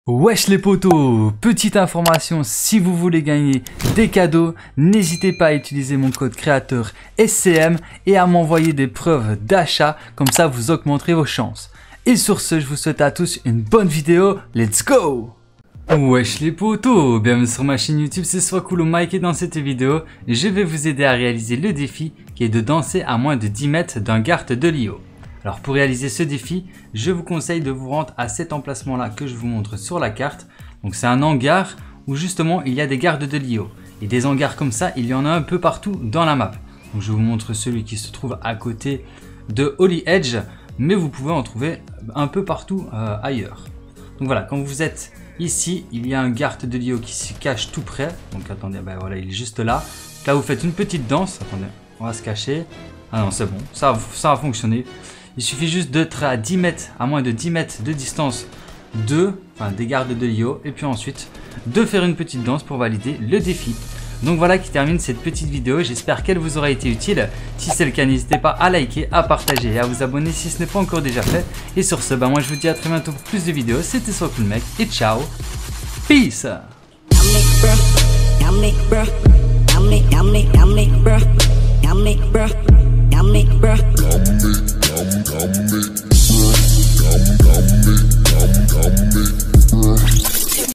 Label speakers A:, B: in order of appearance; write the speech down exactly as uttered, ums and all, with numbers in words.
A: Wesh les potos, petite information, si vous voulez gagner des cadeaux, n'hésitez pas à utiliser mon code créateur S C M et à m'envoyer des preuves d'achat, comme ça vous augmenterez vos chances. Et sur ce, je vous souhaite à tous une bonne vidéo, let's go! Wesh les potos, bienvenue sur ma chaîne YouTube, c'est Swacool Mike et dans cette vidéo, je vais vous aider à réaliser le défi qui est de danser à moins de dix mètres d'un garde de L I O. Alors pour réaliser ce défi, je vous conseille de vous rendre à cet emplacement là que je vous montre sur la carte. Donc c'est un hangar où justement il y a des gardes de L I O. Et des hangars comme ça, il y en a un peu partout dans la map. Donc je vous montre celui qui se trouve à côté de Holy Edge, mais vous pouvez en trouver un peu partout euh, ailleurs. Donc voilà, quand vous êtes ici, il y a un garde de L I O qui se cache tout près. Donc attendez, ben voilà, il est juste là. Là vous faites une petite danse, attendez, on va se cacher. Ah non, c'est bon, ça, ça a fonctionné. Il suffit juste d'être à dix mètres, à moins de dix mètres de distance de, enfin, des gardes de L I O et puis ensuite de faire une petite danse pour valider le défi. Donc voilà qui termine cette petite vidéo, j'espère qu'elle vous aura été utile. Si c'est le cas, n'hésitez pas à liker, à partager et à vous abonner si ce n'est pas encore déjà fait. Et sur ce, bah moi je vous dis à très bientôt pour plus de vidéos, c'était Swacool Mec et ciao, peace. Yummy,